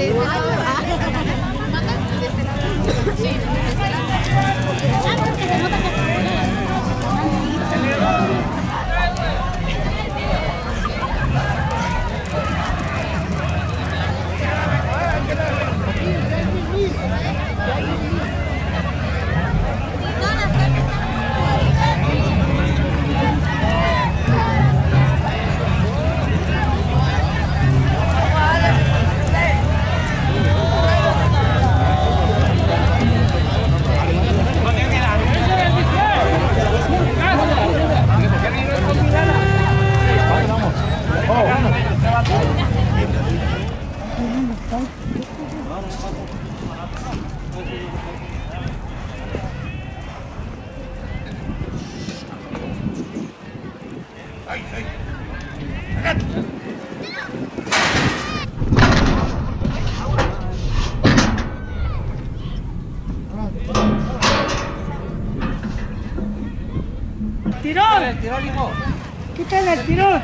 ¡Tirón! ¡El tirón, hijo! ¡Quítale el tirón!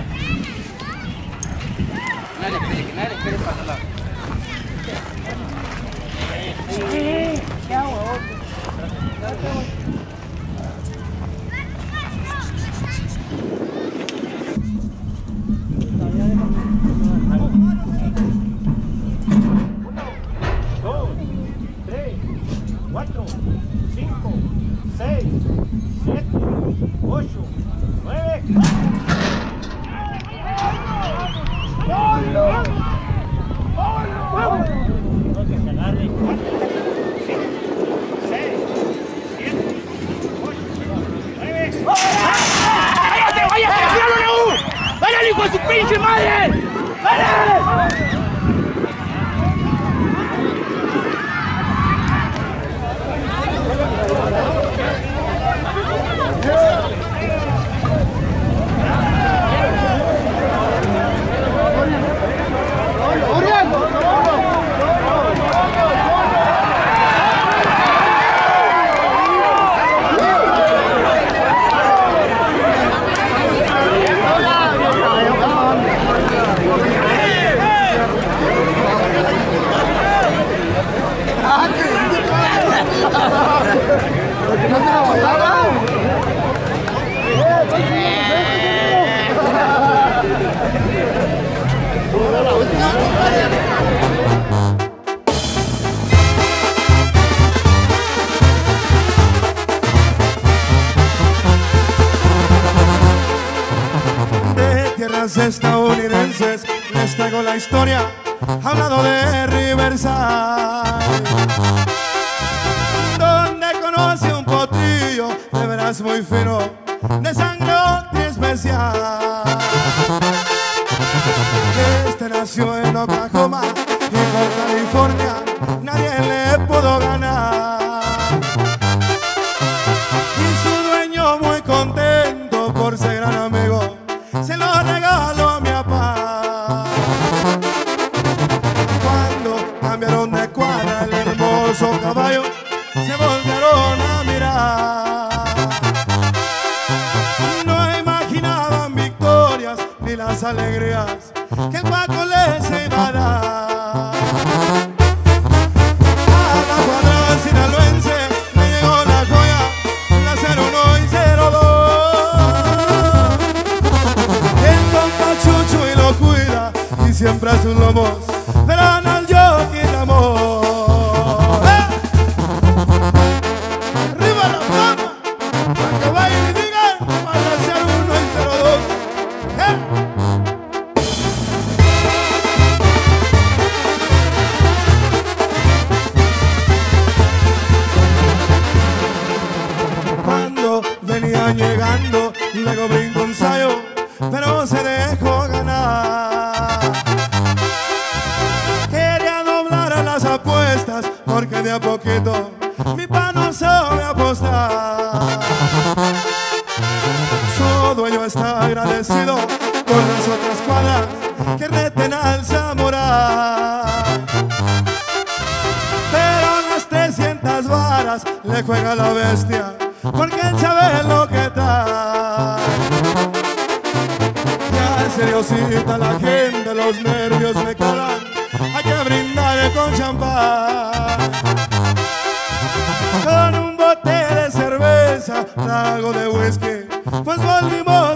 Nadie espere para la... Sí, qué agua, ¡hijo de su pinche madre! ¡Vale! De tierras estadounidenses les traigo la historia, hablado de Riverside, donde conocí un potrillo de veras muy fino, de sangre especial. Este nació en Oklahoma y por California nadie le pudo ganar. Y su dueño muy contento por ser gran amigo se lo regaló a mi papá. Cuando cambiaron de cuadra el hermoso caballo se volvieron a mirar. No imaginaban victorias ni las alegrías que el Paco les iba a dar. A la cuadra sinaloense le llegó la joya, la 01 y 02. El compa Chucho y lo cuida y siempre a sus lomos verán al jockey Ramón. Arriba la palma, para que vayan y digan para la 01 y 02. Cuando venían llegando, luego brincó un sayo, pero se dejó ganar. Quería doblar a las apuestas, porque de a poquito mi pa no sabe apostar. Su dueño está agradecido con las otras cuadras que reten al samurái, pero las 300 varas le juega la bestia, porque él sabe lo que trae. Ya seriosita la gente, los nervios me calan, hay que brindar con champán. Con un bote de cerveza, trago de whisky, pues volvimos